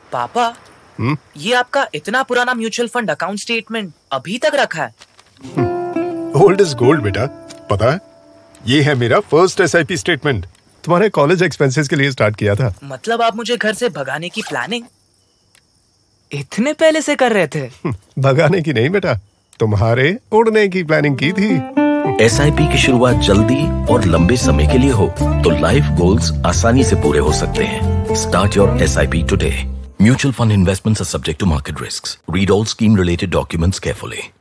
पापा, ये आपका इतना पुराना म्यूचुअल फंड अकाउंट स्टेटमेंट अभी तक रखा है? ओल्ड इज गोल्ड बेटा, पता है? ये है मेरा फर्स्ट एसआईपी स्टेटमेंट। तुम्हारे कॉलेज एक्सपेंसेस के लिए स्टार्ट किया था। मतलब आप मुझे घर से भगाने की प्लानिंग इतने पहले से कर रहे थे? भगाने की नहीं बेटा, तुम्हारे उड़ने की प्लानिंग की थी। एसआईपी की शुरुआत जल्दी और लंबे समय के लिए हो तो लाइफ गोल्स आसानी से पूरे हो सकते हैं। Start your SIP today. Mutual fund investments are subject to market risks. Read all scheme related documents carefully.